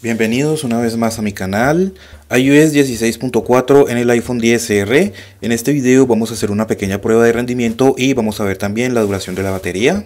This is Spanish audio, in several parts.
Bienvenidos una vez más a mi canal, iOS 16.4 en el iPhone XR. En este video vamos a hacer una pequeña prueba de rendimiento y vamos a ver también la duración de la batería.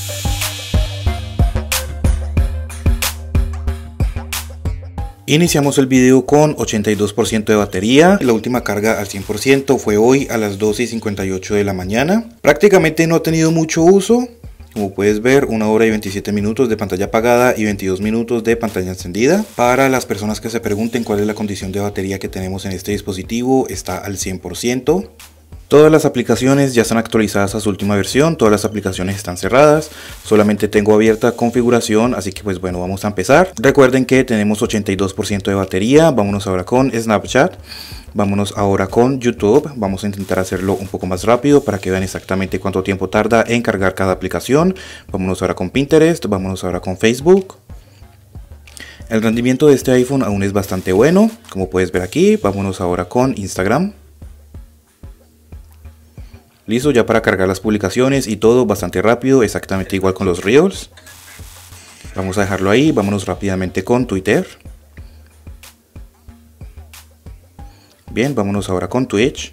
Iniciamos el video con 82% de batería, la última carga al 100% fue hoy a las 12:58 de la mañana. Prácticamente no ha tenido mucho uso. Como puedes ver, 1 hora y 27 minutos de pantalla apagada y 22 minutos de pantalla encendida. Para las personas que se pregunten cuál es la condición de batería que tenemos en este dispositivo, está al 100%. Todas las aplicaciones ya están actualizadas a su última versión, todas las aplicaciones están cerradas, solamente tengo abierta configuración, así que pues bueno, vamos a empezar. Recuerden que tenemos 82% de batería, vámonos ahora con Snapchat. Vámonos ahora con YouTube, vamos a intentar hacerlo un poco más rápido para que vean exactamente cuánto tiempo tarda en cargar cada aplicación. Vámonos ahora con Pinterest, vámonos ahora con Facebook. El rendimiento de este iPhone aún es bastante bueno, como puedes ver aquí. Vámonos ahora con Instagram. Listo, ya para cargar las publicaciones y todo bastante rápido, exactamente igual con los Reels. Vamos a dejarlo ahí, vámonos rápidamente con Twitter. Bien, vámonos ahora con Twitch.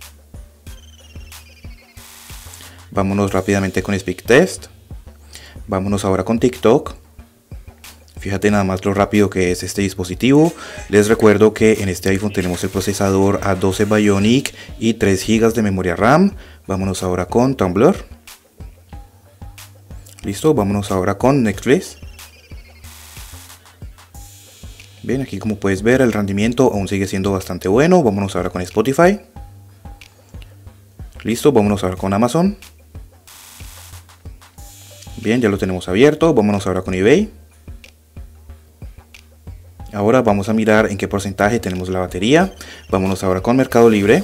Vámonos rápidamente con SpeakTest. Vámonos ahora con TikTok. Fíjate nada más lo rápido que es este dispositivo. Les recuerdo que en este iPhone tenemos el procesador A12 Bionic y 3 GB de memoria RAM. Vámonos ahora con Tumblr. Listo, vámonos ahora con Netflix. Bien, aquí como puedes ver el rendimiento aún sigue siendo bastante bueno. Vámonos ahora con Spotify. Listo, vámonos ahora con Amazon. Bien, ya lo tenemos abierto. Vámonos ahora con eBay. Ahora vamos a mirar en qué porcentaje tenemos la batería. Vámonos ahora con Mercado Libre.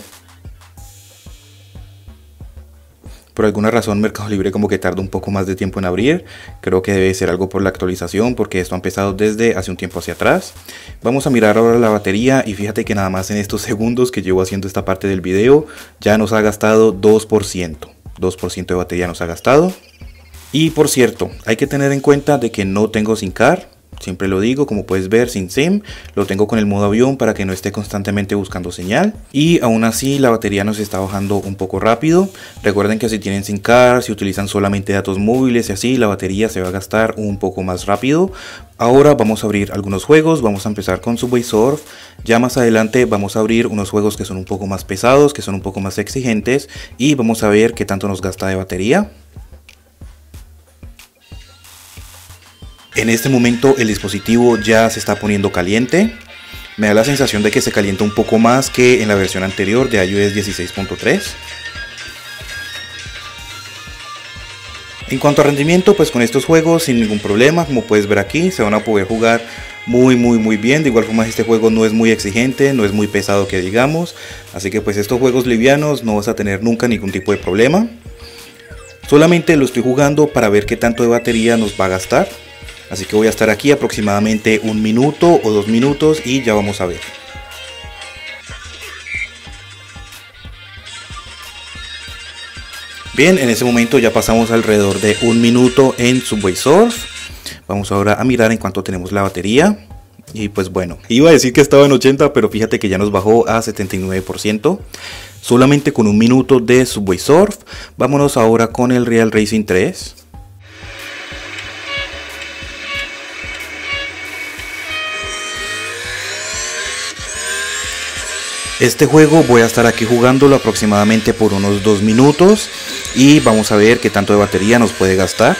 Por alguna razón Mercado Libre como que tarda un poco más de tiempo en abrir. Creo que debe ser algo por la actualización, porque esto ha empezado desde hace un tiempo hacia atrás. Vamos a mirar ahora la batería y fíjate que nada más en estos segundos que llevo haciendo esta parte del video ya nos ha gastado 2%. 2% de batería nos ha gastado. Y por cierto, hay que tener en cuenta de que no tengo SIM card. Siempre lo digo, como puedes ver, sin SIM. Lo tengo con el modo avión para que no esté constantemente buscando señal. Y aún así la batería nos está bajando un poco rápido. Recuerden que si tienen SIM card, si utilizan solamente datos móviles y así, la batería se va a gastar un poco más rápido. Ahora vamos a abrir algunos juegos. Vamos a empezar con Subway Surf. Ya más adelante vamos a abrir unos juegos que son un poco más pesados, que son un poco más exigentes. Y vamos a ver qué tanto nos gasta de batería. En este momento el dispositivo ya se está poniendo caliente. Me da la sensación de que se calienta un poco más que en la versión anterior de iOS 16.3. En cuanto a rendimiento, pues con estos juegos sin ningún problema, como puedes ver aquí, se van a poder jugar muy bien. De igual forma este juego no es muy exigente, no es muy pesado que digamos. Así que pues estos juegos livianos no vas a tener nunca ningún tipo de problema. Solamente lo estoy jugando para ver qué tanto de batería nos va a gastar. Así que voy a estar aquí aproximadamente 1 minuto o 2 minutos y ya vamos a ver. Bien, en ese momento ya pasamos alrededor de 1 minuto en Subway Surf. Vamos ahora a mirar en cuánto tenemos la batería. Y pues bueno, iba a decir que estaba en 80, pero fíjate que ya nos bajó a 79%. Solamente con 1 minuto de Subway Surf. Vámonos ahora con el Real Racing 3. Este juego voy a estar aquí jugándolo aproximadamente por unos 2 minutos y vamos a ver qué tanto de batería nos puede gastar.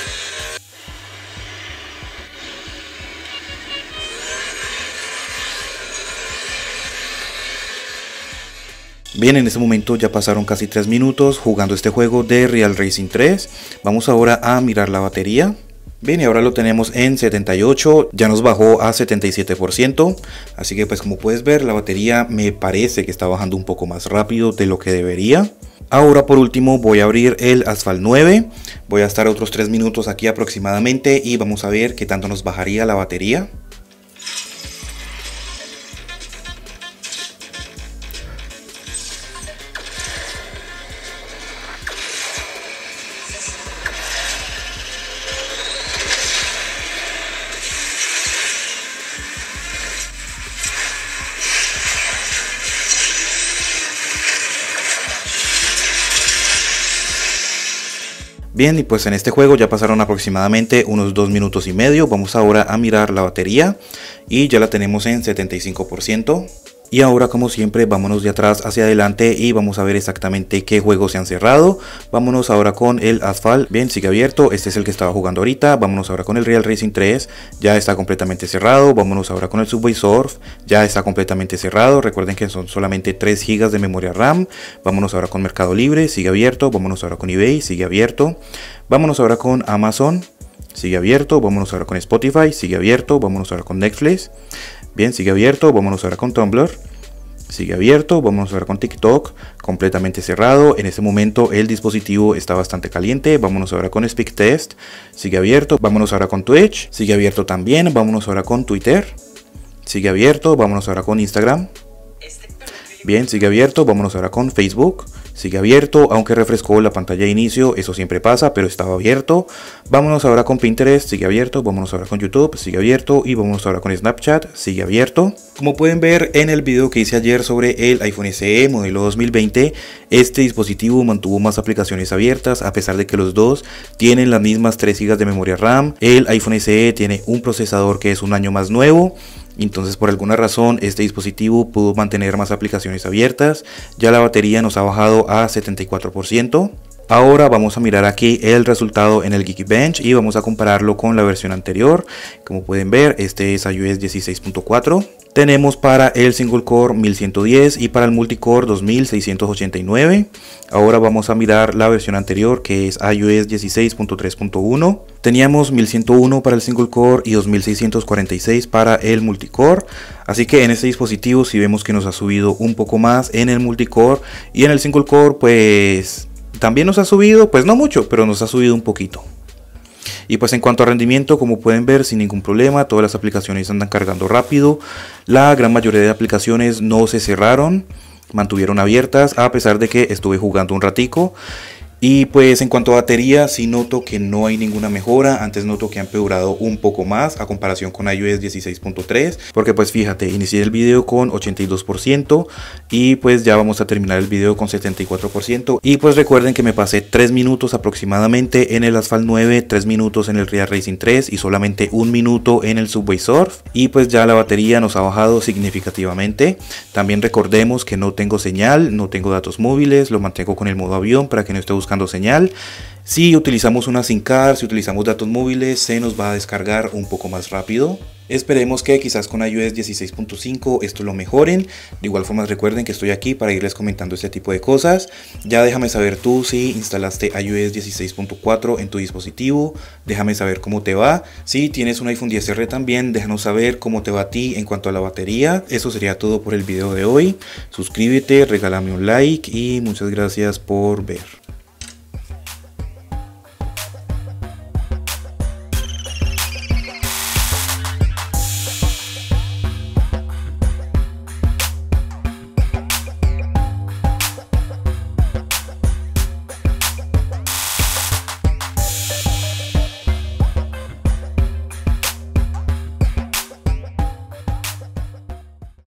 Bien, en este momento ya pasaron casi 3 minutos jugando este juego de Real Racing 3. Vamos ahora a mirar la batería. Bien, y ahora lo tenemos en 78, ya nos bajó a 77%, así que pues como puedes ver la batería me parece que está bajando un poco más rápido de lo que debería. Ahora por último voy a abrir el Asphalt 9, voy a estar otros 3 minutos aquí aproximadamente y vamos a ver qué tanto nos bajaría la batería. Bien, y pues en este juego ya pasaron aproximadamente unos 2 minutos y medio. Vamos ahora a mirar la batería y ya la tenemos en 75%. Y ahora, como siempre, vámonos de atrás hacia adelante y vamos a ver exactamente qué juegos se han cerrado. Vámonos ahora con el Asphalt. Bien, sigue abierto. Este es el que estaba jugando ahorita. Vámonos ahora con el Real Racing 3. Ya está completamente cerrado. Vámonos ahora con el Subway Surf. Ya está completamente cerrado. Recuerden que son solamente 3 GB de memoria RAM. Vámonos ahora con Mercado Libre. Sigue abierto. Vámonos ahora con eBay. Sigue abierto. Vámonos ahora con Amazon. Sigue abierto. Vámonos ahora con Spotify. Sigue abierto. Vámonos ahora con Netflix. Bien, sigue abierto. Vámonos ahora con Tumblr. Sigue abierto. Vámonos ahora con TikTok. Completamente cerrado. En este momento el dispositivo está bastante caliente. Vámonos ahora con SpeakTest. Sigue abierto. Vámonos ahora con Twitch. Sigue abierto también. Vámonos ahora con Twitter. Sigue abierto. Vámonos ahora con Instagram. Bien, sigue abierto. Vámonos ahora con Facebook. Sigue abierto, aunque refrescó la pantalla de inicio, eso siempre pasa, pero estaba abierto. Vámonos ahora con Pinterest, sigue abierto. Vámonos ahora con YouTube, sigue abierto. Y vámonos ahora con Snapchat, sigue abierto. Como pueden ver en el video que hice ayer sobre el iPhone SE modelo 2020, este dispositivo mantuvo más aplicaciones abiertas, a pesar de que los dos tienen las mismas 3 GB de memoria RAM. El iPhone SE tiene un procesador que es un año más nuevo. Entonces, por alguna razón, este dispositivo pudo mantener más aplicaciones abiertas. Ya la batería nos ha bajado a 74%. Ahora vamos a mirar aquí el resultado en el Geekbench y vamos a compararlo con la versión anterior. Como pueden ver, este es iOS 16.4. Tenemos para el single core 1110 y para el multicore 2689. Ahora vamos a mirar la versión anterior, que es iOS 16.3.1. Teníamos 1101 para el single core y 2646 para el multicore. Así que en este dispositivo sí vemos que nos ha subido un poco más en el multicore, y en el single core pues también nos ha subido, pues no mucho, pero nos ha subido un poquito. Y pues en cuanto a rendimiento, como pueden ver, sin ningún problema, todas las aplicaciones andan cargando rápido. La gran mayoría de aplicaciones no se cerraron, mantuvieron abiertas a pesar de que estuve jugando un ratico. Y pues en cuanto a batería, sí noto que no hay ninguna mejora. Antes noto que ha empeorado un poco más a comparación con iOS 16.3, porque pues fíjate, inicié el video con 82% y pues ya vamos a terminar el video con 74%. Y pues recuerden que me pasé 3 minutos aproximadamente en el Asphalt 9, 3 minutos en el Real Racing 3 y solamente 1 minuto en el Subway Surf. Y pues ya la batería nos ha bajado significativamente. También recordemos que no tengo señal, no tengo datos móviles, lo mantengo con el modo avión para que no esté buscando señal. Si utilizamos una SIM card, si utilizamos datos móviles, se nos va a descargar un poco más rápido. Esperemos que quizás con iOS 16.5 esto lo mejoren. De igual forma recuerden que estoy aquí para irles comentando este tipo de cosas. Ya déjame saber tú si instalaste iOS 16.4 en tu dispositivo. Déjame saber cómo te va. Si tienes un iPhone XR también, déjanos saber cómo te va a ti en cuanto a la batería. Eso sería todo por el video de hoy. Suscríbete, regálame un like y muchas gracias por ver.